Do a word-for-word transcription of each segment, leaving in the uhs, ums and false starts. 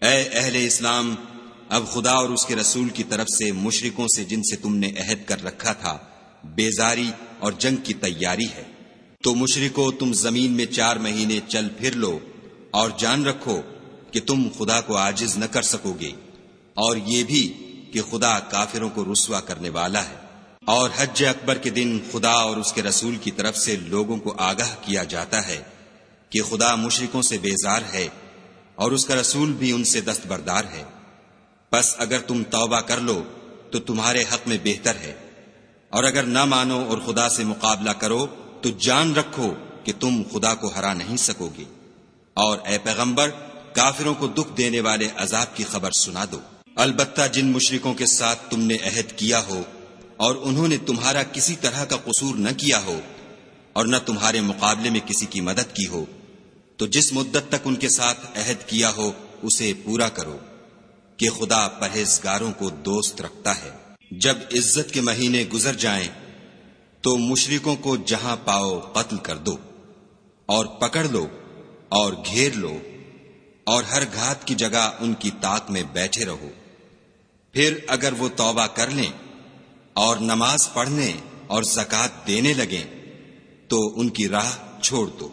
اے اہل اسلام، اب خدا اور اس کے رسول کی طرف سے مشرکوں سے جن سے تم نے عہد کر رکھا تھا بیزاری اور جنگ کی تیاری ہے۔ تو مشرکو، تم زمین میں چار مہینے چل پھر لو اور جان رکھو کہ تم خدا کو عاجز نہ کر سکو گے، اور یہ بھی کہ خدا کافروں کو رسوا کرنے والا ہے۔ اور حج اکبر کے دن خدا اور اس کے رسول کی طرف سے لوگوں کو آگاہ کیا جاتا ہے کہ خدا مشرکوں سے بیزار ہے اور اس کا رسول بھی ان سے دستبردار ہے۔ پس اگر تم توبہ کر لو تو تمہارے حق میں بہتر ہے، اور اگر نہ مانو اور خدا سے مقابلہ کرو تو جان رکھو کہ تم خدا کو ہرا نہیں سکو گے۔ اور اے پیغمبر، کافروں کو دکھ دینے والے عذاب کی خبر سنا دو۔ البتہ جن مشرکوں کے ساتھ تم نے عہد کیا ہو اور انہوں نے تمہارا کسی طرح کا قصور نہ کیا ہو اور نہ تمہارے مقابلے میں کسی کی مدد کی ہو، تو جس مدت تک ان کے ساتھ عہد کیا ہو اسے پورا کرو، کہ خدا پرہیزگاروں کو دوست رکھتا ہے۔ جب عزت کے مہینے گزر جائیں تو مشرکوں کو جہاں پاؤ قتل کر دو، اور پکڑ لو اور گھیر لو، اور ہر گھات کی جگہ ان کی طاق میں بیٹھے رہو۔ پھر اگر وہ توبہ کر لیں اور نماز پڑھنے اور زکوٰۃ دینے لگیں تو ان کی راہ چھوڑ دو،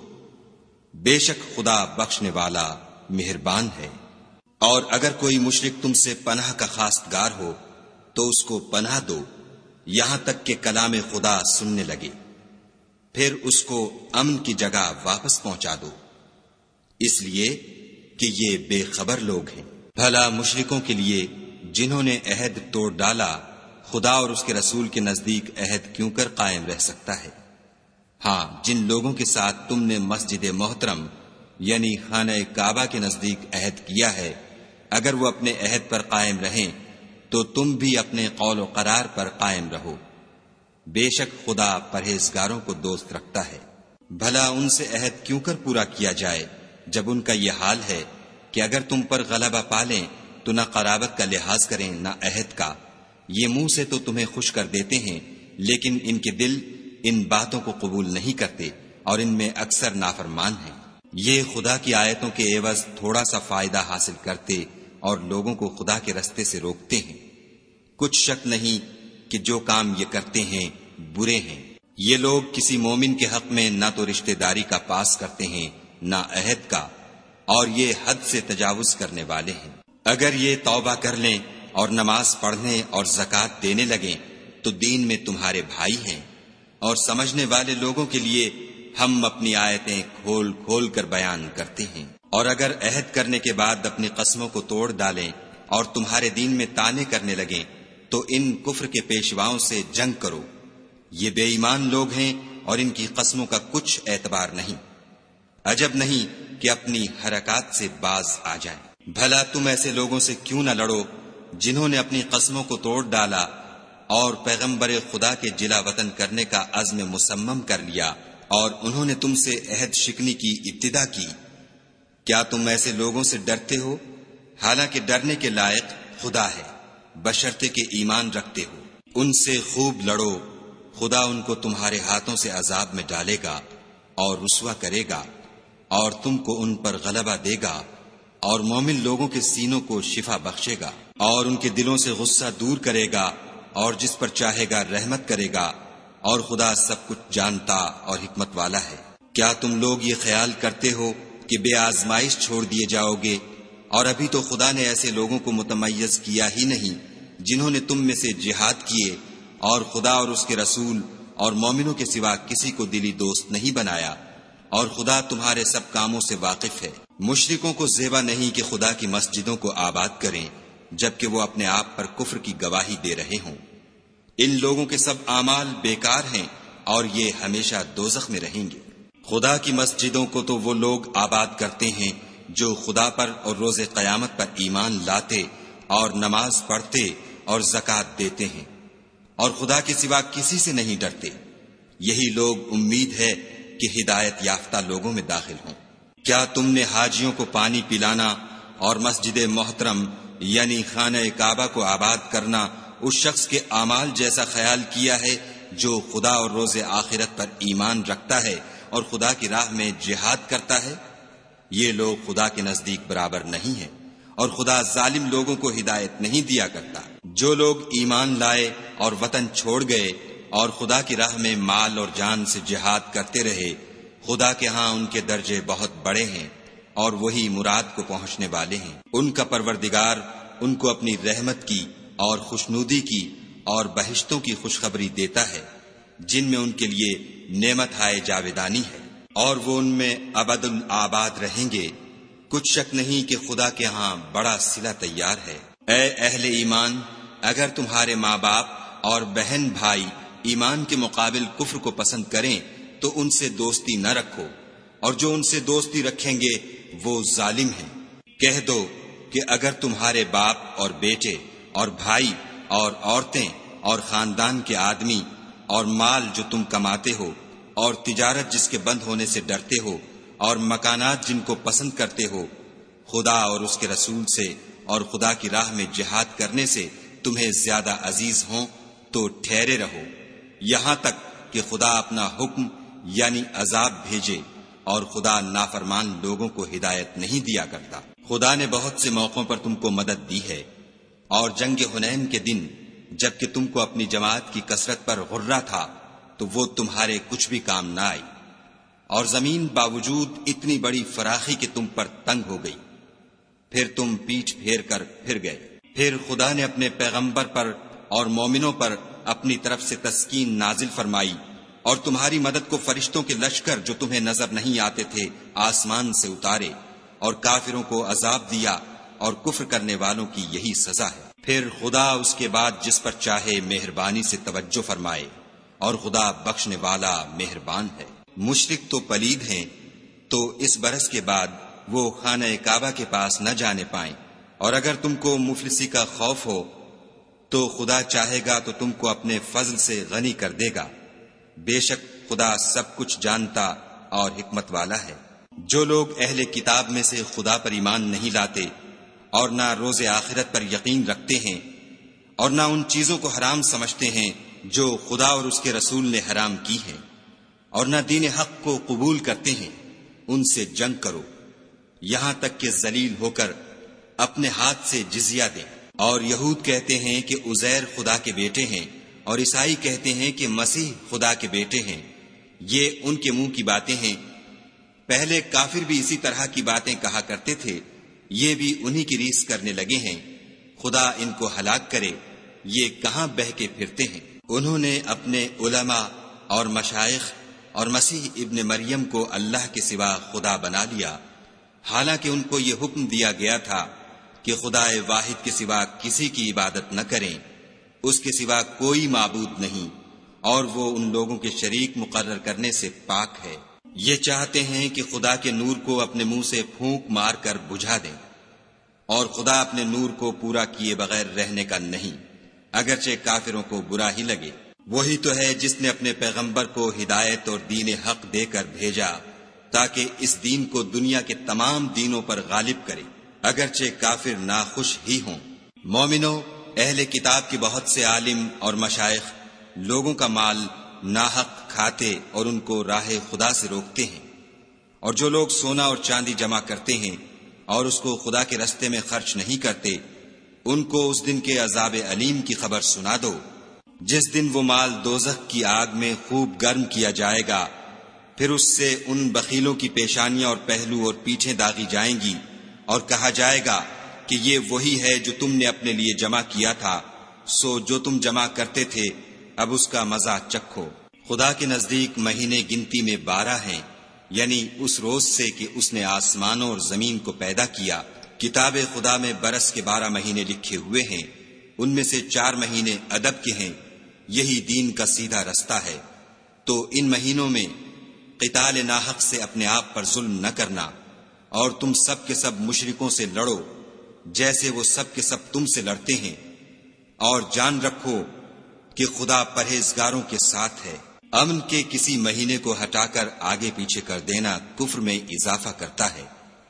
بے شک خدا بخشنے والا مہربان ہے۔ اور اگر کوئی مشرک تم سے پناہ کا خواستگار ہو تو اس کو پناہ دو یہاں تک کہ کلام خدا سننے لگے، پھر اس کو امن کی جگہ واپس پہنچا دو، اس لیے کہ یہ بے خبر لوگ ہیں۔ بھلا مشرکوں کے لیے جنہوں نے عہد توڑ ڈالا خدا اور اس کے رسول کے نزدیک عہد کیوں کر قائم رہ سکتا ہے؟ ہاں، جن لوگوں کے ساتھ تم نے مسجد محترم یعنی خانہ کعبہ کے نزدیک عہد کیا ہے، اگر وہ اپنے عہد پر قائم رہیں تو تم بھی اپنے قول و قرار پر قائم رہو، بے شک خدا پرہیزگاروں کو دوست رکھتا ہے۔ بھلا ان سے عہد کیوں کر پورا کیا جائے جب ان کا یہ حال ہے کہ اگر تم پر غلبہ پالیں تو نہ قرابت کا لحاظ کریں نہ عہد کا۔ یہ منہ سے تو تمہیں خوش کر دیتے ہیں لیکن ان کے دل ان باتوں کو قبول نہیں کرتے اور ان میں اکثر نافرمان ہیں۔ یہ خدا کی آیتوں کے عوض تھوڑا سا فائدہ حاصل کرتے اور لوگوں کو خدا کے رستے سے روکتے ہیں۔ کچھ شک نہیں کہ جو کام یہ کرتے ہیں برے ہیں۔ یہ لوگ کسی مومن کے حق میں نہ تو رشتہ داری کا پاس کرتے ہیں نہ عہد کا، اور یہ حد سے تجاوز کرنے والے ہیں۔ اگر یہ توبہ کر لیں اور نماز پڑھنے اور زکوٰۃ دینے لگیں تو دین میں تمہارے بھائی ہیں، اور سمجھنے والے لوگوں کے لیے ہم اپنی آیتیں کھول کھول کر بیان کرتے ہیں۔ اور اگر عہد کرنے کے بعد اپنی قسموں کو توڑ ڈالیں اور تمہارے دین میں طعنے کرنے لگیں تو ان کفر کے پیشواؤں سے جنگ کرو، یہ بے ایمان لوگ ہیں اور ان کی قسموں کا کچھ اعتبار نہیں۔ عجب نہیں کہ اپنی حرکات سے باز آ جائیں۔ بھلا تم ایسے لوگوں سے کیوں نہ لڑو جنہوں نے اپنی قسموں کو توڑ ڈالا اور پیغمبر خدا کے جلا وطن کرنے کا عزم مصمم کر لیا، اور انہوں نے تم سے عہد شکنی کی ابتدا کی۔ کیا تم ایسے لوگوں سے ڈرتے ہو؟ حالانکہ ڈرنے کے لائق خدا ہے، بشرطے کہ ایمان رکھتے ہو۔ ان سے خوب لڑو، خدا ان کو تمہارے ہاتھوں سے عذاب میں ڈالے گا اور رسوا کرے گا، اور تم کو ان پر غلبہ دے گا، اور مومن لوگوں کے سینوں کو شفا بخشے گا، اور ان کے دلوں سے غصہ دور کرے گا، اور جس پر چاہے گا رحمت کرے گا، اور خدا سب کچھ جانتا اور حکمت والا ہے۔ کیا تم لوگ یہ خیال کرتے ہو کہ بے آزمائش چھوڑ دیے جاؤ گے؟ اور ابھی تو خدا نے ایسے لوگوں کو متمیز کیا ہی نہیں جنہوں نے تم میں سے جہاد کیے اور خدا اور اس کے رسول اور مومنوں کے سوا کسی کو دلی دوست نہیں بنایا، اور خدا تمہارے سب کاموں سے واقف ہے۔ مشرکوں کو زیبا نہیں کہ خدا کی مسجدوں کو آباد کریں جبکہ وہ اپنے آپ پر کفر کی گواہی دے رہے ہوں۔ ان لوگوں کے سب اعمال بیکار ہیں اور یہ ہمیشہ دوزخ میں رہیں گے۔ خدا کی مسجدوں کو تو وہ لوگ آباد کرتے ہیں جو خدا پر اور روز قیامت پر ایمان لاتے اور نماز پڑھتے اور زکوٰۃ دیتے ہیں، اور خدا کے سوا کسی سے نہیں ڈرتے۔ یہی لوگ امید ہے کہ ہدایت یافتہ لوگوں میں داخل ہوں۔ کیا تم نے حاجیوں کو پانی پلانا اور مسجد محترم یعنی خانہ کعبہ کو آباد کرنا اس شخص کے اعمال جیسا خیال کیا ہے جو خدا اور روز آخرت پر ایمان رکھتا ہے اور خدا کی راہ میں جہاد کرتا ہے؟ یہ لوگ خدا کے نزدیک برابر نہیں ہیں، اور خدا ظالم لوگوں کو ہدایت نہیں دیا کرتا۔ جو لوگ ایمان لائے اور وطن چھوڑ گئے اور خدا کی راہ میں مال اور جان سے جہاد کرتے رہے، خدا کے ہاں ان کے درجے بہت بڑے ہیں اور وہی مراد کو پہنچنے والے ہیں۔ ان کا پروردگار ان کو اپنی رحمت کی اور خوشنودی کی اور بہشتوں کی خوشخبری دیتا ہے، جن میں ان کے لیے نعمت ہائے جاویدانی ہے، اور وہ ان میں ابد الآباد رہیں گے۔ کچھ شک نہیں کہ خدا کے ہاں بڑا صلہ تیار ہے۔ اے اہل ایمان، اگر تمہارے ماں باپ اور بہن بھائی ایمان کے مقابل کفر کو پسند کریں تو ان سے دوستی نہ رکھو، اور جو ان سے دوستی رکھیں گے وہ ظالم ہیں۔ کہہ دو کہ اگر تمہارے باپ اور بیٹے اور بھائی اور عورتیں اور خاندان کے آدمی اور مال جو تم کماتے ہو اور تجارت جس کے بند ہونے سے ڈرتے ہو اور مکانات جن کو پسند کرتے ہو، خدا اور اس کے رسول سے اور خدا کی راہ میں جہاد کرنے سے تمہیں زیادہ عزیز ہوں تو ٹھہرے رہو، یہاں تک کہ خدا اپنا حکم یعنی عذاب بھیجے، اور خدا نافرمان لوگوں کو ہدایت نہیں دیا کرتا۔ خدا نے بہت سے موقعوں پر تم کو مدد دی ہے، اور جنگ حنین کے دن جبکہ تم کو اپنی جماعت کی کثرت پر غرہ تھا تو وہ تمہارے کچھ بھی کام نہ آئی، اور زمین باوجود اتنی بڑی فراخی کہ تم پر تنگ ہو گئی، پھر تم پیٹھ پھیر کر پھر گئے۔ پھر خدا نے اپنے پیغمبر پر اور مومنوں پر اپنی طرف سے تسکین نازل فرمائی، اور تمہاری مدد کو فرشتوں کے لشکر جو تمہیں نظر نہیں آتے تھے آسمان سے اتارے، اور کافروں کو عذاب دیا، اور کفر کرنے والوں کی یہی سزا ہے۔ پھر خدا اس کے بعد جس پر چاہے مہربانی سے توجہ فرمائے، اور خدا بخشنے والا مہربان ہے۔ مشرک تو پلید ہیں، تو اس برس کے بعد وہ خانہ کعبہ کے پاس نہ جانے پائیں، اور اگر تم کو مفلسی کا خوف ہو تو خدا چاہے گا تو تم کو اپنے فضل سے غنی کر دے گا، بے شک خدا سب کچھ جانتا اور حکمت والا ہے۔ جو لوگ اہل کتاب میں سے خدا پر ایمان نہیں لاتے اور نہ روز آخرت پر یقین رکھتے ہیں، اور نہ ان چیزوں کو حرام سمجھتے ہیں جو خدا اور اس کے رسول نے حرام کی ہیں، اور نہ دین حق کو قبول کرتے ہیں، ان سے جنگ کرو یہاں تک کہ ذلیل ہو کر اپنے ہاتھ سے جزیہ دیں۔ اور یہود کہتے ہیں کہ عزیر خدا کے بیٹے ہیں، اور عیسائی کہتے ہیں کہ مسیح خدا کے بیٹے ہیں، یہ ان کے منہ کی باتیں ہیں۔ پہلے کافر بھی اسی طرح کی باتیں کہا کرتے تھے، یہ بھی انہی کی ریس کرنے لگے ہیں، خدا ان کو ہلاک کرے، یہ کہاں بہہ کے پھرتے ہیں۔ انہوں نے اپنے علماء اور مشائخ اور مسیح ابن مریم کو اللہ کے سوا خدا بنا لیا، حالانکہ ان کو یہ حکم دیا گیا تھا کہ خدا واحد کے سوا کسی کی عبادت نہ کریں، اس کے سوا کوئی معبود نہیں، اور وہ ان لوگوں کے شریک مقرر کرنے سے پاک ہے۔ یہ چاہتے ہیں کہ خدا کے نور کو اپنے منہ سے پھونک مار کر بجھا دیں، اور خدا اپنے نور کو پورا کیے بغیر رہنے کا نہیں، اگرچہ کافروں کو برا ہی لگے۔ وہی تو ہے جس نے اپنے پیغمبر کو ہدایت اور دین حق دے کر بھیجا تاکہ اس دین کو دنیا کے تمام دینوں پر غالب کرے، اگرچہ کافر ناخوش ہی ہوں۔ مومنو، اہل کتاب کے بہت سے عالم اور مشائخ لوگوں کا مال ناحق کھاتے اور ان کو راہ خدا سے روکتے ہیں، اور جو لوگ سونا اور چاندی جمع کرتے ہیں اور اس کو خدا کے رستے میں خرچ نہیں کرتے، ان کو اس دن کے عذاب علیم کی خبر سنا دو، جس دن وہ مال دوزخ کی آگ میں خوب گرم کیا جائے گا، پھر اس سے ان بخیلوں کی پیشانیاں اور پہلو اور پیٹھیں داغی جائیں گی، اور کہا جائے گا کہ یہ وہی ہے جو تم نے اپنے لیے جمع کیا تھا، سو جو تم جمع کرتے تھے اب اس کا مزہ چکھو۔ خدا کے نزدیک مہینے گنتی میں بارہ ہیں، یعنی اس روز سے کہ اس نے آسمانوں اور زمین کو پیدا کیا۔ کتاب خدا میں برس کے بارہ مہینے لکھے ہوئے ہیں، ان میں سے چار مہینے ادب کے ہیں، یہی دین کا سیدھا رستہ ہے۔ تو ان مہینوں میں قتال ناحق سے اپنے آپ پر ظلم نہ کرنا، اور تم سب کے سب مشرکوں سے لڑو جیسے وہ سب کے سب تم سے لڑتے ہیں، اور جان رکھو کہ خدا پرہیزگاروں کے ساتھ ہے۔ امن کے کسی مہینے کو ہٹا کر آگے پیچھے کر دینا کفر میں اضافہ کرتا ہے،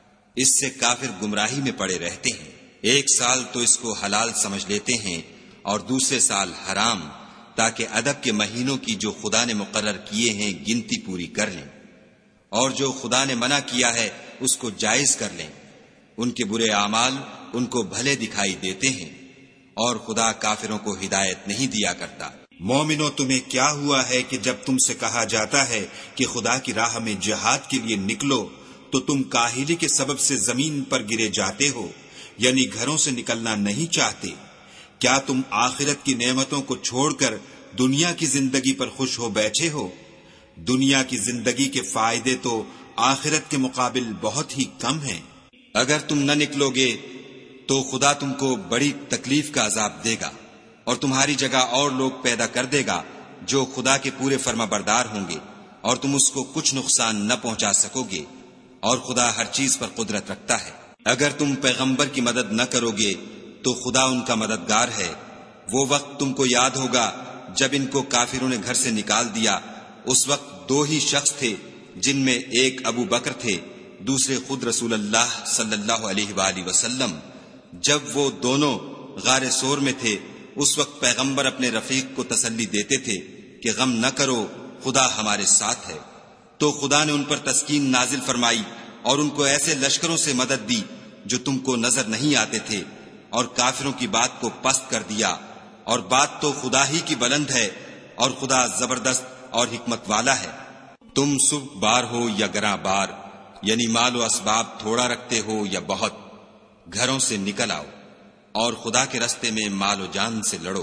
اس سے کافر گمراہی میں پڑے رہتے ہیں۔ ایک سال تو اس کو حلال سمجھ لیتے ہیں اور دوسرے سال حرام، تاکہ ادب کے مہینوں کی جو خدا نے مقرر کیے ہیں گنتی پوری کر لیں، اور جو خدا نے منع کیا ہے اس کو جائز کر لیں۔ ان کے برے اعمال ان کو بھلے دکھائی دیتے ہیں، اور خدا کافروں کو ہدایت نہیں دیا کرتا۔ مومنو، تمہیں کیا ہوا ہے کہ جب تم سے کہا جاتا ہے کہ خدا کی راہ میں جہاد کے لیے نکلو تو تم کاہلی کے سبب سے زمین پر گرے جاتے ہو، یعنی گھروں سے نکلنا نہیں چاہتے؟ کیا تم آخرت کی نعمتوں کو چھوڑ کر دنیا کی زندگی پر خوش ہو بیٹھے ہو؟ دنیا کی زندگی کے فائدے تو آخرت کے مقابل بہت ہی کم ہیں۔ اگر تم نہ نکلو گے تو خدا تم کو بڑی تکلیف کا عذاب دے گا، اور تمہاری جگہ اور لوگ پیدا کر دے گا جو خدا کے پورے فرما بردار ہوں گے، اور تم اس کو کچھ نقصان نہ پہنچا سکو گے، اور خدا ہر چیز پر قدرت رکھتا ہے۔ اگر تم پیغمبر کی مدد نہ کرو گے تو خدا ان کا مددگار ہے۔ وہ وقت تم کو یاد ہوگا جب ان کو کافروں نے گھر سے نکال دیا، اس وقت دو ہی شخص تھے، جن میں ایک ابو بکر تھے، دوسرے خود رسول اللہ صلی اللہ علیہ وآلہ وسلم۔ جب وہ دونوں غار سور میں تھے، اس وقت پیغمبر اپنے رفیق کو تسلی دیتے تھے کہ غم نہ کرو، خدا ہمارے ساتھ ہے۔ تو خدا نے ان پر تسکین نازل فرمائی اور ان کو ایسے لشکروں سے مدد دی جو تم کو نظر نہیں آتے تھے، اور کافروں کی بات کو پست کر دیا۔ اور بات تو خدا ہی کی بلند ہے، اور خدا زبردست اور حکمت والا ہے۔ تم صبح بار ہو یا گراں بار، یعنی مال و اسباب تھوڑا رکھتے ہو یا بہت، گھروں سے نکل آؤ اور خدا کے رستے میں مال و جان سے لڑو،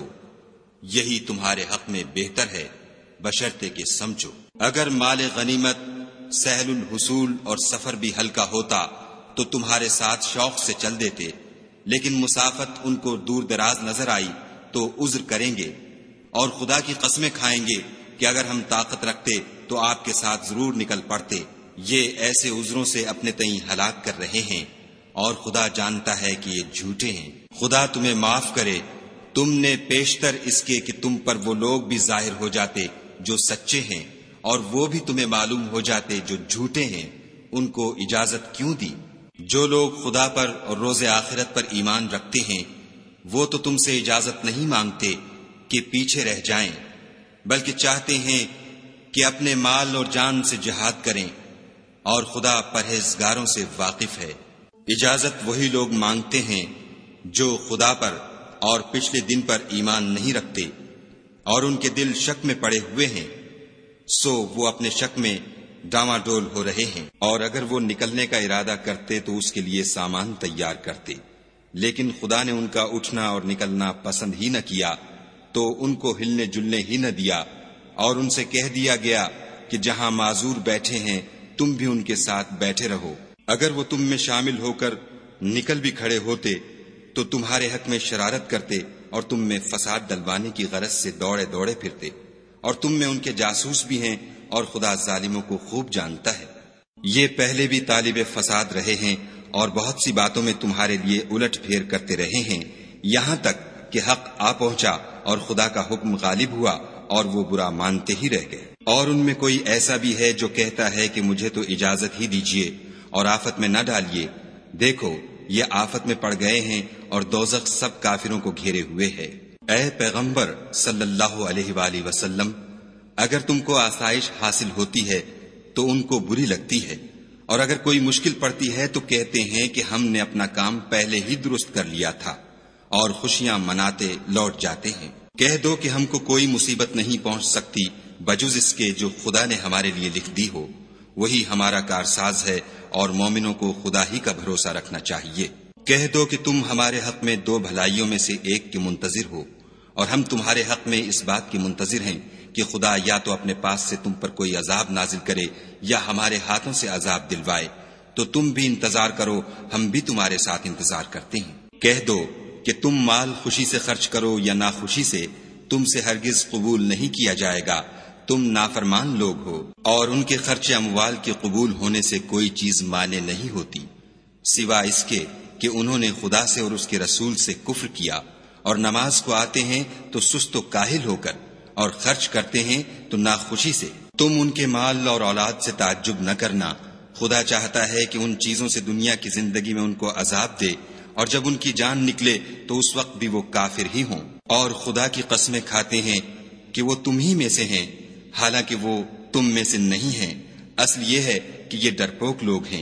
یہی تمہارے حق میں بہتر ہے، بشرطے کہ سمجھو۔ اگر مال غنیمت سہل الحصول اور سفر بھی ہلکا ہوتا تو تمہارے ساتھ شوق سے چل دیتے، لیکن مسافت ان کو دور دراز نظر آئی تو عذر کریں گے، اور خدا کی قسمیں کھائیں گے کہ اگر ہم طاقت رکھتے تو آپ کے ساتھ ضرور نکل پڑتے۔ یہ ایسے عذروں سے اپنے تئیں ہلاک کر رہے ہیں، اور خدا جانتا ہے کہ یہ جھوٹے ہیں۔ خدا تمہیں معاف کرے، تم نے پیشتر اس کے کہ تم پر وہ لوگ بھی ظاہر ہو جاتے جو سچے ہیں، اور وہ بھی تمہیں معلوم ہو جاتے جو جھوٹے ہیں، ان کو اجازت کیوں دی؟ جو لوگ خدا پر اور روز آخرت پر ایمان رکھتے ہیں وہ تو تم سے اجازت نہیں مانگتے کہ پیچھے رہ جائیں، بلکہ چاہتے ہیں کہ اپنے مال اور جان سے جہاد کریں، اور خدا پرہیزگاروں سے واقف ہے۔ اجازت وہی لوگ مانگتے ہیں جو خدا پر اور پچھلے دن پر ایمان نہیں رکھتے، اور ان کے دل شک میں پڑے ہوئے ہیں، سو وہ اپنے شک میں ڈاواں ڈول ہو رہے ہیں۔ اور اگر وہ نکلنے کا ارادہ کرتے تو اس کے لیے سامان تیار کرتے، لیکن خدا نے ان کا اٹھنا اور نکلنا پسند ہی نہ کیا، تو ان کو ہلنے جلنے ہی نہ دیا، اور ان سے کہہ دیا گیا کہ جہاں معذور بیٹھے ہیں تم بھی ان کے ساتھ بیٹھے رہو۔ اگر وہ تم میں شامل ہو کر نکل بھی کھڑے ہوتے تو تمہارے حق میں شرارت کرتے اور تم میں فساد ڈلوانے کی غرض سے دوڑے دوڑے پھرتے، اور تم میں ان کے جاسوس بھی ہیں، اور خدا ظالموں کو خوب جانتا ہے۔ یہ پہلے بھی طالب فساد رہے ہیں اور بہت سی باتوں میں تمہارے لیے الٹ پھیر کرتے رہے ہیں، یہاں تک کہ حق آ پہنچا اور خدا کا حکم غالب ہوا اور وہ برا مانتے ہی رہ گئے۔ اور ان میں کوئی ایسا بھی ہے جو کہتا ہے کہ مجھے تو اجازت ہی دیجیے اور آفت میں نہ ڈالیے، دیکھو یہ آفت میں پڑ گئے ہیں اور دوزخ سب کافروں کو گھیرے ہوئے ہے۔ اے پیغمبر صلی اللہ علیہ وآلہ وسلم، اگر تم کو آسائش حاصل ہوتی ہے تو ان کو بری لگتی ہے، اور اگر کوئی مشکل پڑتی ہے تو کہتے ہیں کہ ہم نے اپنا کام پہلے ہی درست کر لیا تھا، اور خوشیاں مناتے لوٹ جاتے ہیں۔ کہہ دو کہ ہم کو کوئی مصیبت نہیں پہنچ سکتی بجز اس کے جو خدا نے ہمارے لیے لکھ دی ہو، وہی ہمارا کارساز ہے، اور مومنوں کو خدا ہی کا بھروسہ رکھنا چاہیے۔ کہہ دو کہ تم ہمارے حق میں دو بھلائیوں میں سے ایک کے منتظر ہو، اور ہم تمہارے حق میں اس بات کی منتظر ہیں کہ خدا یا تو اپنے پاس سے تم پر کوئی عذاب نازل کرے یا ہمارے ہاتھوں سے عذاب دلوائے، تو تم بھی انتظار کرو، ہم بھی تمہارے ساتھ انتظار کرتے ہیں۔ کہہ دو کہ تم مال خوشی سے خرچ کرو یا ناخوشی سے، تم سے ہرگز قبول نہیں کیا جائے گا، تم نافرمان لوگ ہو۔ اور ان کے خرچ اموال کے قبول ہونے سے کوئی چیز مانے نہیں ہوتی سوا اس کے کہ انہوں نے خدا سے اور اس کے رسول سے کفر کیا، اور نماز کو آتے ہیں تو سست و کاہل ہو کر، اور خرچ کرتے ہیں تو ناخوشی سے۔ تم ان کے مال اور اولاد سے تعجب نہ کرنا، خدا چاہتا ہے کہ ان چیزوں سے دنیا کی زندگی میں ان کو عذاب دے، اور جب ان کی جان نکلے تو اس وقت بھی وہ کافر ہی ہوں، اور خدا کی قسمیں کھاتے ہیں کہ وہ تم ہی میں سے ہیں، حالانکہ وہ تم میں سے نہیں ہیں، اصل یہ ہے کہ یہ ڈرپوک لوگ ہیں۔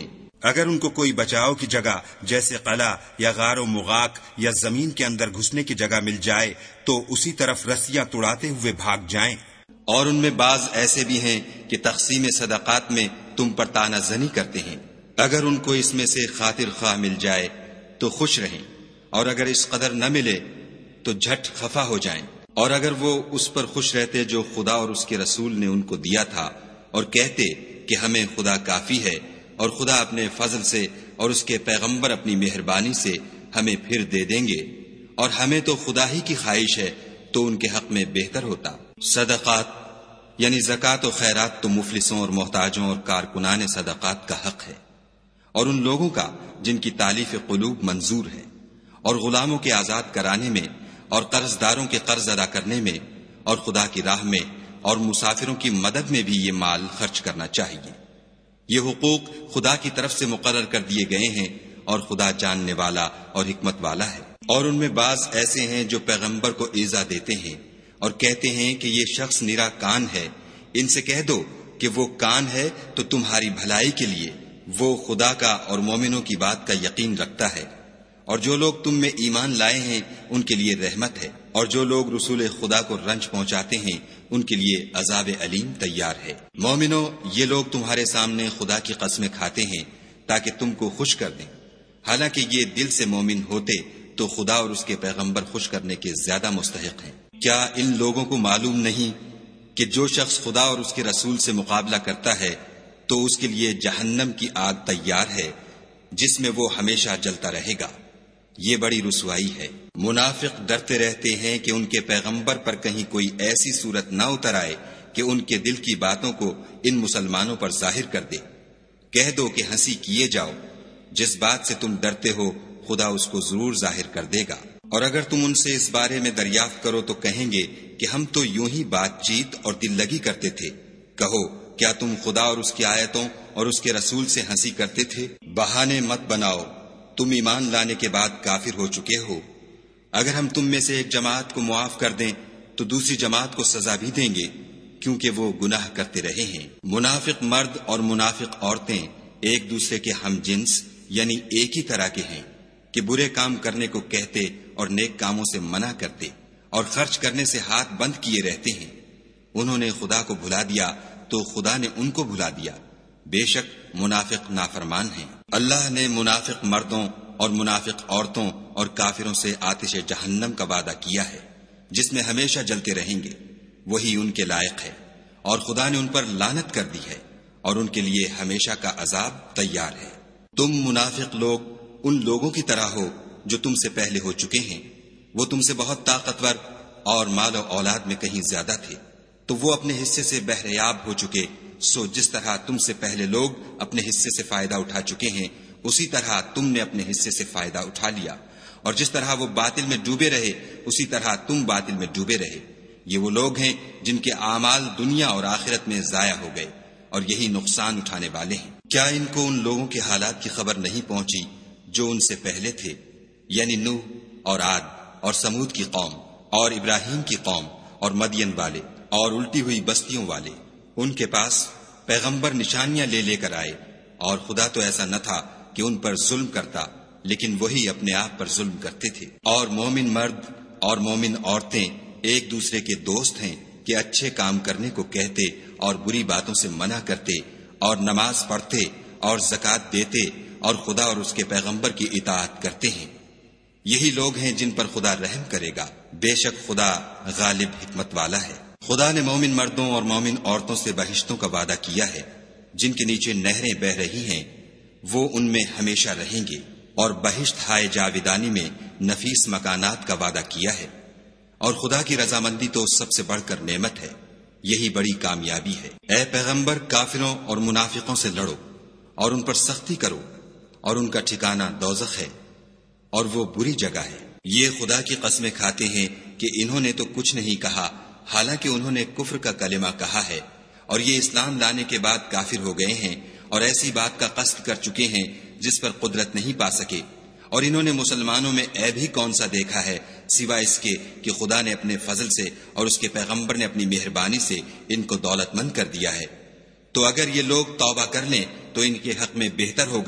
اگر ان کو کوئی بچاؤ کی جگہ جیسے قلعہ یا غار و مغاک یا زمین کے اندر گھسنے کی جگہ مل جائے تو اسی طرف رسیاں توڑاتے ہوئے بھاگ جائیں۔ اور ان میں بعض ایسے بھی ہیں کہ تقسیم صدقات میں تم پر طعنہ زنی کرتے ہیں، اگر ان کو اس میں سے خاطر خواہ مل جائے تو خوش رہیں، اور اگر اس قدر نہ ملے تو جھٹ خفا ہو جائیں، اور اگر وہ اس پر خوش رہتے جو خدا اور اس کے رسول نے ان کو دیا تھا، اور کہتے کہ ہمیں خدا کافی ہے، اور خدا اپنے فضل سے اور اس کے پیغمبر اپنی مہربانی سے ہمیں پھر دے دیں گے، اور ہمیں تو خدا ہی کی خواہش ہے، تو ان کے حق میں بہتر ہوتا۔ صدقات یعنی زکوٰۃ و خیرات تو مفلسوں اور محتاجوں اور کارکنان صدقات کا حق ہے، اور ان لوگوں کا جن کی تالیف قلوب منظور ہے، اور غلاموں کے آزاد کرانے میں، اور قرض داروں کے قرض ادا کرنے میں، اور خدا کی راہ میں اور مسافروں کی مدد میں بھی یہ مال خرچ کرنا چاہیے۔ یہ حقوق خدا کی طرف سے مقرر کر دیے گئے ہیں، اور خدا جاننے والا اور حکمت والا ہے۔ اور ان میں بعض ایسے ہیں جو پیغمبر کو ایذا دیتے ہیں اور کہتے ہیں کہ یہ شخص نرا کان ہے، ان سے کہہ دو کہ وہ کان ہے تو تمہاری بھلائی کے لیے، وہ خدا کا اور مومنوں کی بات کا یقین رکھتا ہے، اور جو لوگ تم میں ایمان لائے ہیں ان کے لیے رحمت ہے، اور جو لوگ رسول خدا کو رنج پہنچاتے ہیں ان کے لیے عذاب علیم تیار ہے۔ مومنو، یہ لوگ تمہارے سامنے خدا کی قسمیں کھاتے ہیں تاکہ تم کو خوش کر دیں، حالانکہ یہ دل سے مومن ہوتے تو خدا اور اس کے پیغمبر خوش کرنے کے زیادہ مستحق ہیں۔ کیا ان لوگوں کو معلوم نہیں کہ جو شخص خدا اور اس کے رسول سے مقابلہ کرتا ہے تو اس کے لیے جہنم کی آگ تیار ہے جس میں وہ ہمیشہ جلتا رہے گا، یہ بڑی رسوائی ہے۔ منافق ڈرتے رہتے ہیں کہ ان کے پیغمبر پر کہیں کوئی ایسی صورت نہ اتر آئے کہ ان کے دل کی باتوں کو ان مسلمانوں پر ظاہر کر دے۔ کہہ دو کہ ہنسی کیے جاؤ، جس بات سے تم ڈرتے ہو خدا اس کو ضرور ظاہر کر دے گا، اور اگر تم ان سے اس بارے میں دریافت کرو تو کہیں گے کہ ہم تو یوں ہی بات چیت اور دل لگی کرتے تھے۔ کہو، کیا تم خدا اور اس کی آیتوں اور اس کے رسول سے ہنسی کرتے تھے؟ بہانے مت بناؤ، تم ایمان لانے کے بعد کافر ہو چکے ہو۔ اگر ہم تم میں سے ایک جماعت کو معاف کر دیں تو دوسری جماعت کو سزا بھی دیں گے، کیونکہ وہ گناہ کرتے رہے ہیں۔ منافق مرد اور منافق عورتیں ایک دوسرے کے ہم جنس یعنی ایک ہی طرح کے ہیں کہ برے کام کرنے کو کہتے اور نیک کاموں سے منع کرتے اور خرچ کرنے سے ہاتھ بند کیے رہتے ہیں۔ انہوں نے خدا کو بھلا دیا تو خدا نے ان کو بھلا دیا، بے شک منافق نافرمان ہیں۔ اللہ نے منافق مردوں اور منافق عورتوں اور کافروں سے آتش جہنم کا وعدہ کیا ہے جس میں ہمیشہ جلتے رہیں گے، وہی ان کے لائق ہے، اور خدا نے ان پر لعنت کر دی ہے اور ان کے لیے ہمیشہ کا عذاب تیار ہے۔ تم منافق لوگ ان لوگوں کی طرح ہو جو تم سے پہلے ہو چکے ہیں، وہ تم سے بہت طاقتور اور مال و اولاد میں کہیں زیادہ تھے، تو وہ اپنے حصے سے بہریاب ہو چکے۔ سو جس طرح تم سے پہلے لوگ اپنے حصے سے فائدہ اٹھا چکے ہیں، اسی طرح تم نے اپنے حصے سے فائدہ اٹھا لیا، اور جس طرح وہ باطل میں ڈوبے رہے اسی طرح تم باطل میں ڈوبے رہے۔ یہ وہ لوگ ہیں جن کے اعمال دنیا اور آخرت میں ضائع ہو گئے، اور یہی نقصان اٹھانے والے ہیں۔ کیا ان کو ان لوگوں کے حالات کی خبر نہیں پہنچی جو ان سے پہلے تھے، یعنی نوح اور عاد اور سمود کی قوم اور ابراہیم کی قوم اور مدین والے اور الٹی ہوئی بستیوں والے؟ ان کے پاس پیغمبر نشانیاں لے لے کر آئے، اور خدا تو ایسا نہ تھا کہ ان پر ظلم کرتا، لیکن وہی اپنے آپ پر ظلم کرتے تھے۔ اور مومن مرد اور مومن عورتیں ایک دوسرے کے دوست ہیں کہ اچھے کام کرنے کو کہتے اور بری باتوں سے منع کرتے، اور نماز پڑھتے اور زکوٰۃ دیتے اور خدا اور اس کے پیغمبر کی اطاعت کرتے ہیں۔ یہی لوگ ہیں جن پر خدا رحم کرے گا، بے شک خدا غالب حکمت والا ہے۔ خدا نے مومن مردوں اور مومن عورتوں سے بہشتوں کا وعدہ کیا ہے جن کے نیچے نہریں بہ رہی ہیں، وہ ان میں ہمیشہ رہیں گے، اور بہشت ہائے جاویدانی میں نفیس مکانات کا وعدہ کیا ہے۔ اور خدا کی رضامندی تو سب سے بڑھ کر نعمت ہے، یہی بڑی کامیابی ہے۔ اے پیغمبر، کافروں اور منافقوں سے لڑو اور ان پر سختی کرو، اور ان کا ٹھکانہ دوزخ ہے، اور وہ بری جگہ ہے۔ یہ خدا کی قسمیں کھاتے ہیں کہ انہوں نے تو کچھ نہیں کہا، حالانکہ انہوں نے کفر کا کلمہ کہا ہے، اور یہ اسلام لانے کے بعد کافر ہو گئے ہیں اور ایسی بات کا قصد کر چکے ہیں جس پر قدرت نہیں پا سکے۔ اور انہوں نے مسلمانوں میں عیب ہی کون سا دیکھا ہے سوائے اس کے کہ خدا نے اپنے فضل سے اور اس کے پیغمبر نے اپنی مہربانی سے ان کو دولت مند کر دیا ہے۔ تو اگر یہ لوگ توبہ کر لیں تو ان کے حق میں بہتر ہوگا،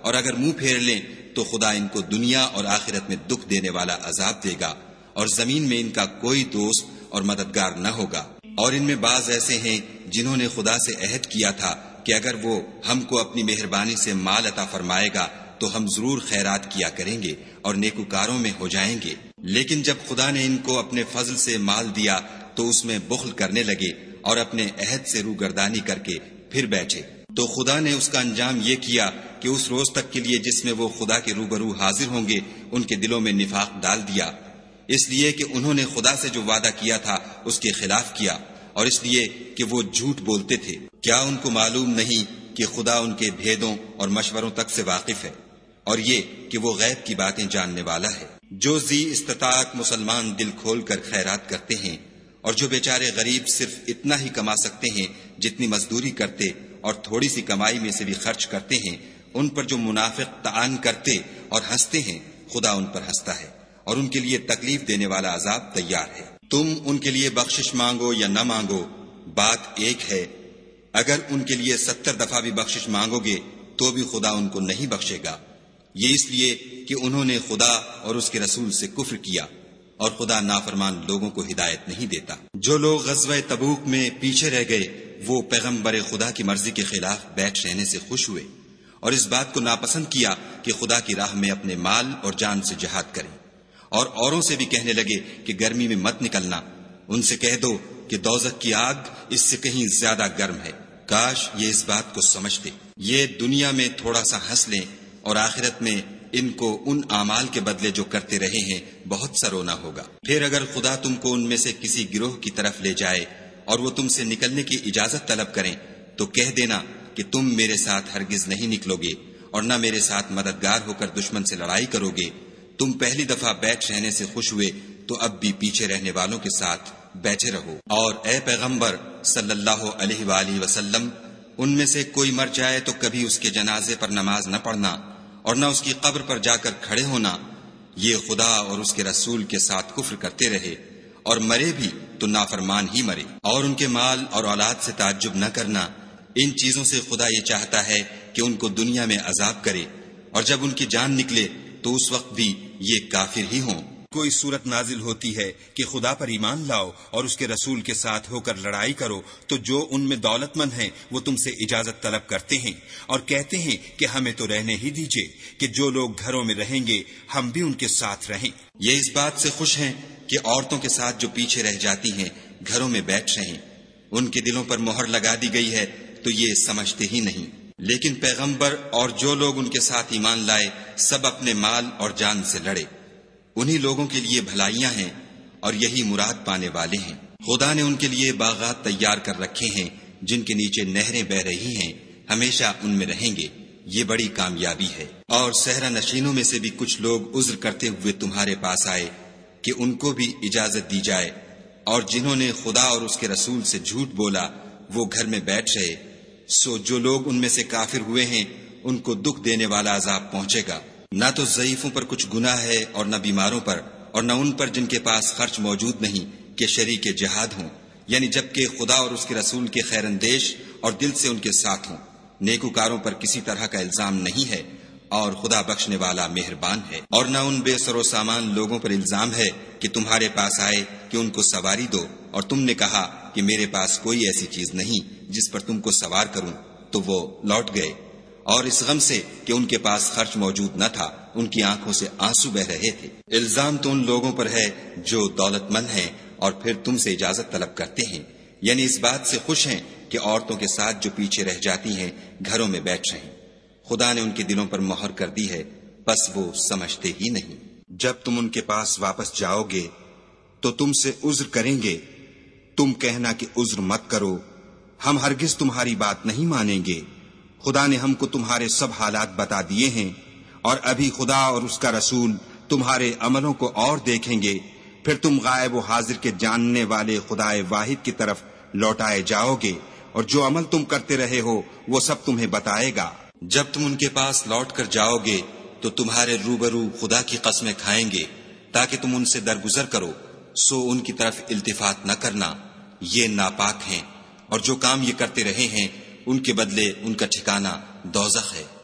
اور اگر منہ پھیر لیں تو خدا ان کو دنیا اور آخرت میں دکھ دینے والا عذاب دے گا، اور زمین میں ان کا کوئی دوست اور مددگار نہ ہوگا۔ اور ان میں بعض ایسے ہیں جنہوں نے خدا سے عہد کیا تھا کہ اگر وہ ہم کو اپنی مہربانی سے مال عطا فرمائے گا تو ہم ضرور خیرات کیا کریں گے اور نیکوکاروں میں ہو جائیں گے، لیکن جب خدا نے ان کو اپنے فضل سے مال دیا تو اس میں بخل کرنے لگے اور اپنے عہد سے روگردانی کر کے پھر بیٹھے، تو خدا نے اس کا انجام یہ کیا کہ اس روز تک کے لیے جس میں وہ خدا کے روبرو حاضر ہوں گے ان کے دلوں میں نفاق ڈال دیا، اس لیے کہ انہوں نے خدا سے جو وعدہ کیا تھا اس کے خلاف کیا، اور اس لیے کہ وہ جھوٹ بولتے تھے۔ کیا ان کو معلوم نہیں کہ خدا ان کے بھیدوں اور مشوروں تک سے واقف ہے، اور یہ کہ وہ غیب کی باتیں جاننے والا ہے؟ جو ذی استطاعت مسلمان دل کھول کر خیرات کرتے ہیں، اور جو بیچارے غریب صرف اتنا ہی کما سکتے ہیں جتنی مزدوری کرتے اور تھوڑی سی کمائی میں سے بھی خرچ کرتے ہیں، ان پر جو منافق طعن کرتے اور ہنستے ہیں، خدا ان پر ہنستا ہے اور ان کے لیے تکلیف دینے والا عذاب تیار ہے۔ تم ان کے لیے بخشش مانگو یا نہ مانگو، بات ایک ہے۔ اگر ان کے لیے ستر دفعہ بھی بخشش مانگو گے تو بھی خدا ان کو نہیں بخشے گا، یہ اس لیے کہ انہوں نے خدا اور اس کے رسول سے کفر کیا، اور خدا نافرمان لوگوں کو ہدایت نہیں دیتا۔ جو لوگ غزوہ تبوک میں پیچھے رہ گئے وہ پیغمبر خدا کی مرضی کے خلاف بیٹھ رہنے سے خوش ہوئے اور اس بات کو ناپسند کیا کہ خدا کی راہ میں اپنے مال اور جان سے جہاد کریں، اور اوروں سے بھی کہنے لگے کہ گرمی میں مت نکلنا۔ ان سے کہہ دو کہ دوزخ کی آگ اس سے کہیں زیادہ گرم ہے۔ کاش یہ اس بات کو سمجھتے۔ یہ دنیا میں تھوڑا سا ہنس لیں اور آخرت میں ان کو ان اعمال کے بدلے جو کرتے رہے ہیں بہت سا رونا ہوگا۔ پھر اگر خدا تم کو ان میں سے کسی گروہ کی طرف لے جائے اور وہ تم سے نکلنے کی اجازت طلب کریں تو کہہ دینا کہ تم میرے ساتھ ہرگز نہیں نکلو گے اور نہ میرے ساتھ مددگار ہو کر دشمن سے لڑائی کرو گے۔ تم پہلی دفعہ بیٹھ رہنے سے خوش ہوئے تو اب بھی پیچھے رہنے والوں کے ساتھ بیٹھے رہو۔ اور اے پیغمبر صلی اللہ علیہ وآلہ وسلم، ان میں سے کوئی مر جائے تو کبھی اس کے جنازے پر نماز نہ پڑھنا اور نہ اس کی قبر پر جا کر کھڑے ہونا، یہ خدا اور اس کے رسول کے ساتھ کفر کرتے رہے اور مرے بھی تو نافرمان ہی مرے۔ اور ان کے مال اور اولاد سے تعجب نہ کرنا، ان چیزوں سے خدا یہ چاہتا ہے کہ ان کو دنیا میں عذاب کرے، اور جب ان کی جان نکلے تو اس وقت بھی یہ کافر ہی ہوں۔ کوئی صورت نازل ہوتی ہے کہ خدا پر ایمان لاؤ اور اس کے رسول کے ساتھ ہو کر لڑائی کرو تو جو ان میں دولت مند ہیں وہ تم سے اجازت طلب کرتے ہیں اور کہتے ہیں کہ ہمیں تو رہنے ہی دیجئے کہ جو لوگ گھروں میں رہیں گے ہم بھی ان کے ساتھ رہیں۔ یہ اس بات سے خوش ہیں کہ عورتوں کے ساتھ جو پیچھے رہ جاتی ہیں گھروں میں بیٹھ رہیں، ان کے دلوں پر مہر لگا دی گئی ہے تو یہ سمجھتے ہی نہیں۔ لیکن پیغمبر اور جو لوگ ان کے ساتھ ایمان لائے سب اپنے مال اور جان سے لڑے، انہی لوگوں کے لیے بھلائیاں ہیں اور یہی مراد پانے والے ہیں۔ خدا نے ان کے لیے باغات تیار کر رکھے ہیں جن کے نیچے نہریں بہ رہی ہیں، ہمیشہ ان میں رہیں گے، یہ بڑی کامیابی ہے۔ اور صحرا نشینوں میں سے بھی کچھ لوگ عذر کرتے ہوئے تمہارے پاس آئے کہ ان کو بھی اجازت دی جائے، اور جنہوں نے خدا اور اس کے رسول سے جھوٹ بولا وہ گھر میں بیٹھ رہے، سو جو لوگ ان میں سے کافر ہوئے ہیں ان کو دکھ دینے والا عذاب پہنچے گا۔ نہ تو ضعیفوں پر کچھ گناہ ہے اور نہ بیماروں پر، اور نہ ان پر جن کے پاس خرچ موجود نہیں کہ شریک جہاد ہوں، یعنی جبکہ خدا اور اس کے رسول کے خیر اندیش اور دل سے ان کے ساتھ ہوں۔ نیکوکاروں پر کسی طرح کا الزام نہیں ہے اور خدا بخشنے والا مہربان ہے۔ اور نہ ان بے سر و سامان لوگوں پر الزام ہے کہ تمہارے پاس آئے کہ ان کو سواری دو اور تم نے کہا کہ میرے پاس کوئی ایسی چیز نہیں جس پر تم کو سوار کروں، تو وہ لوٹ گئے، اور اس غم سے کہ ان کے پاس خرچ موجود نہ تھا ان کی آنکھوں سے آنسو بہ رہے تھے۔ الزام تو ان لوگوں پر ہے جو دولت مند ہیں اور پھر تم سے اجازت طلب کرتے ہیں، یعنی اس بات سے خوش ہیں کہ عورتوں کے ساتھ جو پیچھے رہ جاتی ہیں گھروں میں بیٹھ رہیں۔ خدا نے ان کے دلوں پر مہر کر دی ہے، بس وہ سمجھتے ہی نہیں۔ جب تم ان کے پاس واپس جاؤ گے تو تم سے عذر کریں گے، تم کہنا کہ عذر مت کرو، ہم ہرگز تمہاری بات نہیں مانیں گے۔ خدا نے ہم کو تمہارے سب حالات بتا دیے ہیں، اور ابھی خدا اور اس کا رسول تمہارے عملوں کو اور دیکھیں گے، پھر تم غائب و حاضر کے جاننے والے خدا واحد کی طرف لوٹائے جاؤ گے، اور جو عمل تم کرتے رہے ہو وہ سب تمہیں بتائے گا۔ جب تم ان کے پاس لوٹ کر جاؤ گے تو تمہارے روبرو خدا کی قسمیں کھائیں گے تاکہ تم ان سے درگزر کرو، سو ان کی طرف التفات نہ کرنا، یہ ناپاک ہیں، اور جو کام یہ کرتے رہے ہیں ان کے بدلے ان کا ٹھکانہ دوزخ ہے۔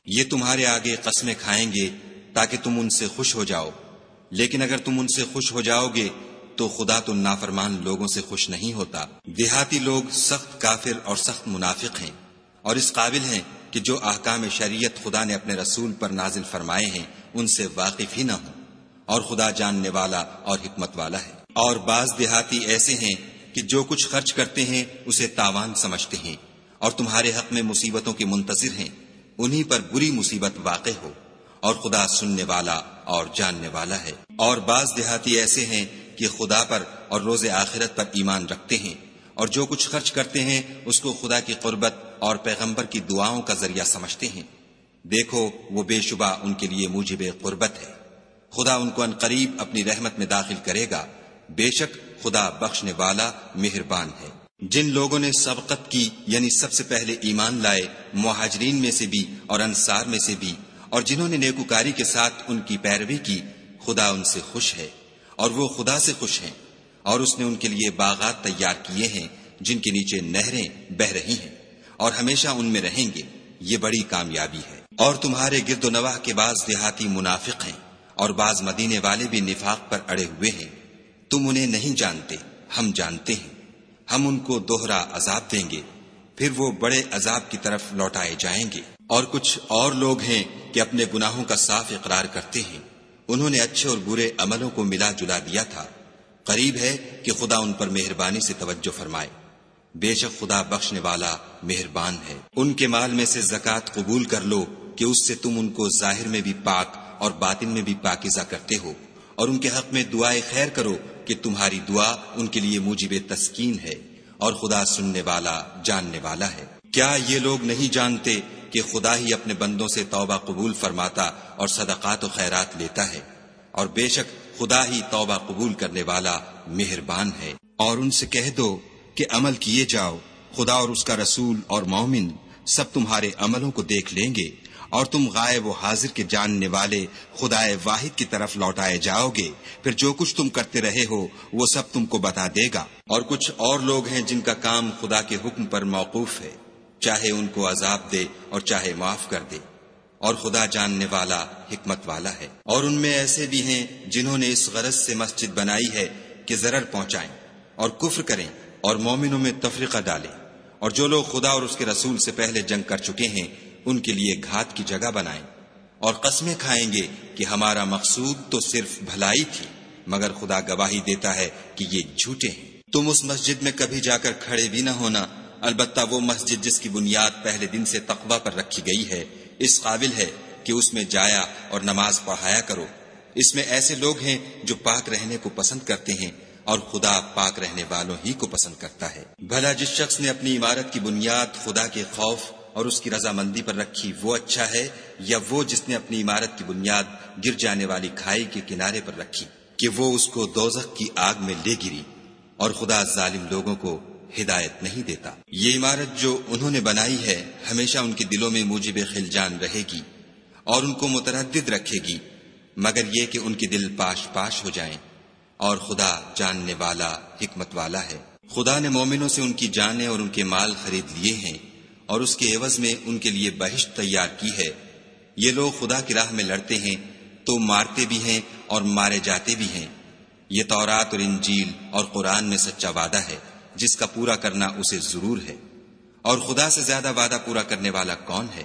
یہ تمہارے آگے قسمیں کھائیں گے تاکہ تم ان سے خوش ہو جاؤ، لیکن اگر تم ان سے خوش ہو جاؤ گے تو خدا تو نافرمان لوگوں سے خوش نہیں ہوتا۔ دیہاتی لوگ سخت کافر اور سخت منافق ہیں، اور اس قابل ہیں کہ جو احکام شریعت خدا نے اپنے رسول پر نازل فرمائے ہیں ان سے واقف ہی نہ ہوں، اور خدا جاننے والا اور حکمت والا ہے۔ اور بعض دیہاتی ایسے ہیں کہ جو کچھ خرچ کرتے ہیں اسے تاوان سمجھتے ہیں، اور تمہارے حق میں مصیبتوں کے منتظر ہیں، انہی پر بری مصیبت واقع ہو، اور خدا سننے والا اور جاننے والا ہے۔ اور بعض دیہاتی ایسے ہیں کہ خدا پر اور روز آخرت پر ایمان رکھتے ہیں، اور جو کچھ خرچ کرتے ہیں اس کو خدا کی قربت اور پیغمبر کی دعاؤں کا ذریعہ سمجھتے ہیں۔ دیکھو وہ بے شبہ ان کے لیے موجب قربت ہے، خدا ان کو عنقریب اپنی رحمت میں داخل کرے گا، بے شک خدا بخشنے والا مہربان ہے۔ جن لوگوں نے سبقت کی یعنی سب سے پہلے ایمان لائے، مہاجرین میں سے بھی اور انصار میں سے بھی، اور جنہوں نے نیکوکاری کے ساتھ ان کی پیروی کی، خدا ان سے خوش ہے اور وہ خدا سے خوش ہیں، اور اس نے ان کے لیے باغات تیار کیے ہیں جن کے نیچے نہریں بہہ رہی ہیں، اور ہمیشہ ان میں رہیں گے، یہ بڑی کامیابی ہے۔ اور تمہارے گرد و نواح کے بعض دیہاتی منافق ہیں، اور بعض مدینے والے بھی نفاق پر اڑے ہوئے ہیں، تم انہیں نہیں جانتے، ہم جانتے ہیں، ہم ان کو دوہرا عذاب دیں گے، پھر وہ بڑے عذاب کی طرف لوٹائے جائیں گے۔ اور کچھ اور لوگ ہیں کہ اپنے گناہوں کا صاف اقرار کرتے ہیں، انہوں نے اچھے اور برے عملوں کو ملا جلا دیا تھا، قریب ہے کہ خدا ان پر مہربانی سے توجہ فرمائے، بے شک خدا بخشنے والا مہربان ہے۔ ان کے مال میں سے زکوٰۃ قبول کر لو کہ اس سے تم ان کو ظاہر میں بھی پاک اور باطن میں بھی پاکیزہ کرتے ہو، اور ان کے حق میں دعائے خیر کرو کہ تمہاری دعا ان کے لیے موجب تسکین ہے، اور خدا سننے والا جاننے والا ہے۔ کیا یہ لوگ نہیں جانتے کہ خدا ہی اپنے بندوں سے توبہ قبول فرماتا اور صدقات و خیرات لیتا ہے، اور بے شک خدا ہی توبہ قبول کرنے والا مہربان ہے۔ اور ان سے کہہ دو کہ عمل کیے جاؤ، خدا اور اس کا رسول اور مومن سب تمہارے عملوں کو دیکھ لیں گے، اور تم غائب و حاضر کے جاننے والے خدا واحد کی طرف لوٹائے جاؤ گے، پھر جو کچھ تم کرتے رہے ہو وہ سب تم کو بتا دے گا۔ اور کچھ اور لوگ ہیں جن کا کام خدا کے حکم پر موقوف ہے، چاہے ان کو عذاب دے اور چاہے معاف کر دے، اور خدا جاننے والا حکمت والا ہے۔ اور ان میں ایسے بھی ہیں جنہوں نے اس غرض سے مسجد بنائی ہے کہ ضرر پہنچائیں اور کفر کریں اور مومنوں میں تفرقہ ڈالیں، اور جو لوگ خدا اور اس کے رسول سے پہلے جنگ کر چکے ہیں ان کے لیے گھات کی جگہ بنائیں، اور قسمیں کھائیں گے کہ ہمارا مقصود تو صرف بھلائی تھی، مگر خدا گواہی دیتا ہے کہ یہ جھوٹے ہیں۔ تم اس مسجد میں کبھی جا کر کھڑے بھی نہ ہونا، البتہ وہ مسجد جس کی بنیاد پہلے دن سے تقوی پر رکھی گئی ہے اس قابل ہے کہ اس میں جایا اور نماز پڑھایا کرو۔ اس میں ایسے لوگ ہیں جو پاک رہنے کو پسند کرتے ہیں، اور خدا پاک رہنے والوں ہی کو پسند کرتا ہے۔ بھلا جس شخص نے اپنی عمارت کی بنیاد خدا کے خوف اور اس کی رضامندی پر رکھی وہ اچھا ہے، یا وہ جس نے اپنی عمارت کی بنیاد گر جانے والی کھائی کے کنارے پر رکھی کہ وہ اس کو دوزخ کی آگ میں لے گری، اور خدا ظالم لوگوں کو ہدایت نہیں دیتا۔ یہ عمارت جو انہوں نے بنائی ہے ہمیشہ ان کے دلوں میں موجب خلجان رہے گی، اور ان کو متردد رکھے گی، مگر یہ کہ ان کے دل پاش پاش ہو جائیں، اور خدا جاننے والا حکمت والا ہے۔ خدا نے مومنوں سے ان کی جانیں اور ان کے مال خرید لیے ہیں، اور اس کے عوض میں ان کے لیے بہشت تیار کی ہے۔ یہ لوگ خدا کی راہ میں لڑتے ہیں تو مارتے بھی ہیں اور مارے جاتے بھی ہیں۔ یہ تورات اور انجیل اور قرآن میں سچا وعدہ ہے جس کا پورا کرنا اسے ضرور ہے، اور خدا سے زیادہ وعدہ پورا کرنے والا کون ہے؟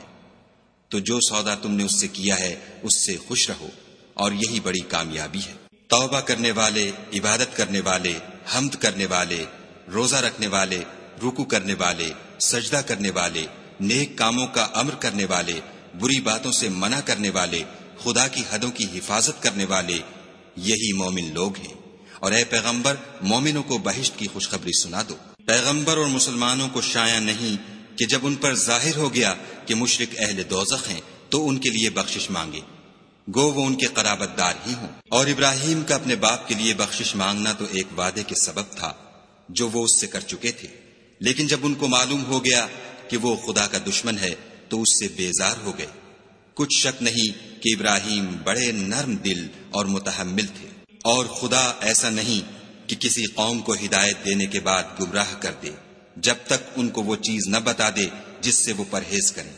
تو جو سودا تم نے اس سے کیا ہے اس سے خوش رہو، اور یہی بڑی کامیابی ہے۔ توبہ کرنے والے، عبادت کرنے والے، حمد کرنے والے، روزہ رکھنے والے، رکوع کرنے والے، سجدہ کرنے والے، نیک کاموں کا امر کرنے والے، بری باتوں سے منع کرنے والے، خدا کی حدوں کی حفاظت کرنے والے، یہی مومن لوگ ہیں۔ اور اے پیغمبر مومنوں کو بہشت کی خوشخبری سنا دو۔ پیغمبر اور مسلمانوں کو شایع نہیں کہ جب ان پر ظاہر ہو گیا کہ مشرک اہل دوزخ ہیں تو ان کے لیے بخشش مانگے، گو وہ ان کے قرابت دار ہی ہوں۔ اور ابراہیم کا اپنے باپ کے لیے بخشش مانگنا تو ایک وعدے کے سبب تھا جو وہ اس سے کر چکے تھے، لیکن جب ان کو معلوم ہو گیا کہ وہ خدا کا دشمن ہے تو اس سے بیزار ہو گئے۔ کچھ شک نہیں کہ ابراہیم بڑے نرم دل اور متحمل تھے، اور خدا ایسا نہیں کہ کسی قوم کو ہدایت دینے کے بعد گمراہ کر دے جب تک ان کو وہ چیز نہ بتا دے جس سے وہ پرہیز کریں۔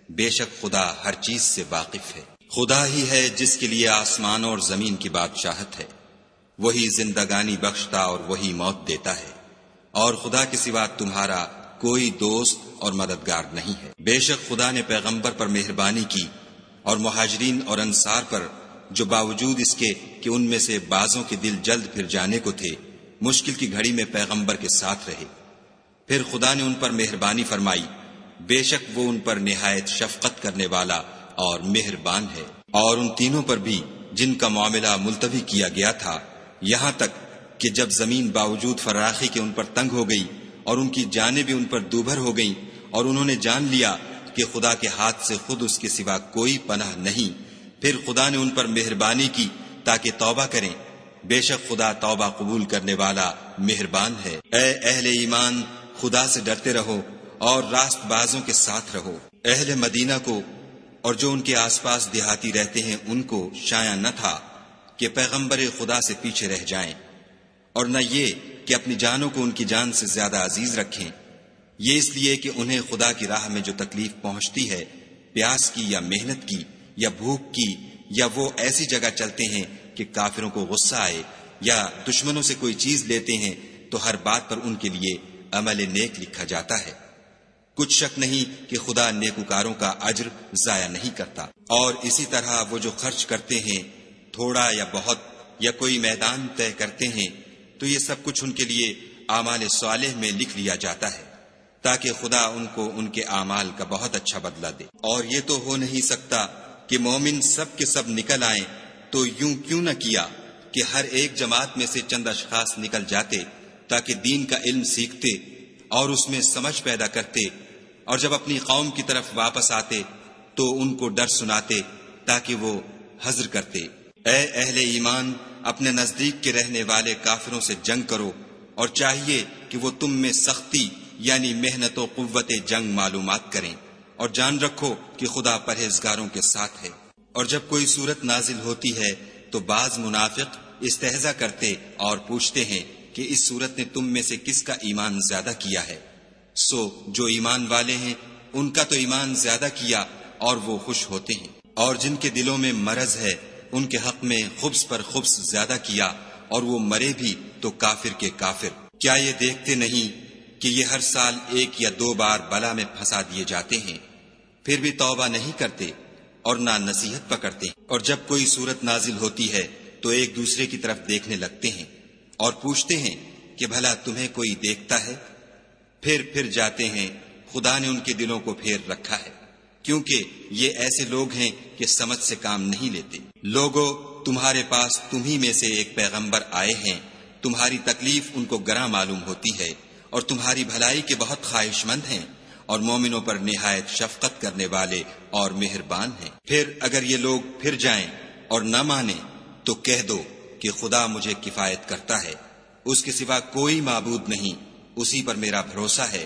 بے شک خدا ہر چیز سے واقف ہے۔ خدا ہی ہے جس کے لیے آسمان اور زمین کی بادشاہت ہے، وہی زندگانی بخشتا اور وہی موت دیتا ہے، اور خدا کے سوا تمہارا کوئی دوست اور مددگار نہیں ہے۔ بے شک خدا نے پیغمبر پر مہربانی کی اور مہاجرین اور انصار پر، جو باوجود اس کے کہ ان میں سے بعضوں کے دل جلد پھر جانے کو تھے، مشکل کی گھڑی میں پیغمبر کے ساتھ رہے۔ پھر خدا نے ان پر مہربانی فرمائی، بے شک وہ ان پر نہایت شفقت کرنے والا اور مہربان ہے۔ اور ان تینوں پر بھی جن کا معاملہ ملتوی کیا گیا تھا، یہاں تک کہ جب زمین باوجود فراخی کے ان پر تنگ ہو گئی اور ان کی جانیں بھی ان پر دوبھر ہو گئیں، اور انہوں نے جان لیا کہ خدا کے ہاتھ سے خود اس کے سوا کوئی پناہ نہیں، پھر خدا نے ان پر مہربانی کی تاکہ توبہ کریں۔ بے شک خدا توبہ قبول کرنے والا مہربان ہے۔ اے اہل ایمان، خدا سے ڈرتے رہو اور راست بازوں کے ساتھ رہو۔ اہل مدینہ کو اور جو ان کے آس پاس دیہاتی رہتے ہیں ان کو شایع نہ تھا کہ پیغمبر خدا سے پیچھے رہ جائیں، اور نہ یہ کہ اپنی جانوں کو ان کی جان سے زیادہ عزیز رکھیں، یہ اس لیے کہ انہیں خدا کی راہ میں جو تکلیف پہنچتی ہے، پیاس کی یا محنت کی یا بھوک کی، یا وہ ایسی جگہ چلتے ہیں کہ کافروں کو غصہ آئے، یا دشمنوں سے کوئی چیز لیتے ہیں، تو ہر بات پر ان کے لیے عمل نیک لکھا جاتا ہے۔ کچھ شک نہیں کہ خدا نیکوکاروں کا اجر ضائع نہیں کرتا۔ اور اسی طرح وہ جو خرچ کرتے ہیں، تھوڑا یا بہت، یا کوئی میدان طے کرتے ہیں، تو یہ سب کچھ ان کے لیے اعمال صالح میں لکھ لیا جاتا ہے، تاکہ خدا ان کو ان کے اعمال کا بہت اچھا بدلہ دے۔ اور یہ تو ہو نہیں سکتا کہ مومن سب کے سب نکل آئیں، تو یوں کیوں نہ کیا کہ ہر ایک جماعت میں سے چند اشخاص نکل جاتے تاکہ دین کا علم سیکھتے اور اس میں سمجھ پیدا کرتے، اور جب اپنی قوم کی طرف واپس آتے تو ان کو ڈر سناتے تاکہ وہ حذر کرتے۔ اے اہل ایمان، اپنے نزدیک کے رہنے والے کافروں سے جنگ کرو، اور چاہیے کہ وہ تم میں سختی یعنی محنت و قوت جنگ معلومات کریں، اور جان رکھو کہ خدا پرہیزگاروں کے ساتھ ہے۔ اور جب کوئی صورت نازل ہوتی ہے تو بعض منافق استہزا کرتے اور پوچھتے ہیں کہ اس صورت نے تم میں سے کس کا ایمان زیادہ کیا ہے؟ سو جو ایمان والے ہیں ان کا تو ایمان زیادہ کیا اور وہ خوش ہوتے ہیں، اور جن کے دلوں میں مرض ہے ان کے حق میں خبث پر خبث زیادہ کیا، اور وہ مرے بھی تو کافر کے کافر۔ کیا یہ دیکھتے نہیں کہ یہ ہر سال ایک یا دو بار بلا میں پھنسا دیے جاتے ہیں، پھر بھی توبہ نہیں کرتے اور نہ نصیحت پکڑتے؟ اور جب کوئی صورت نازل ہوتی ہے تو ایک دوسرے کی طرف دیکھنے لگتے ہیں اور پوچھتے ہیں کہ بھلا تمہیں کوئی دیکھتا ہے؟ پھر پھر جاتے ہیں، خدا نے ان کے دلوں کو پھیر رکھا ہے، کیونکہ یہ ایسے لوگ ہیں کہ سمجھ سے کام نہیں لیتے۔ لوگو، تمہارے پاس تمہی میں سے ایک پیغمبر آئے ہیں، تمہاری تکلیف ان کو گراں معلوم ہوتی ہے، اور تمہاری بھلائی کے بہت خواہش مند ہیں، اور مومنوں پر نہایت شفقت کرنے والے اور مہربان ہیں۔ پھر اگر یہ لوگ پھر جائیں اور نہ مانیں تو کہہ دو کہ خدا مجھے کفایت کرتا ہے، اس کے سوا کوئی معبود نہیں، اسی پر میرا بھروسہ ہے۔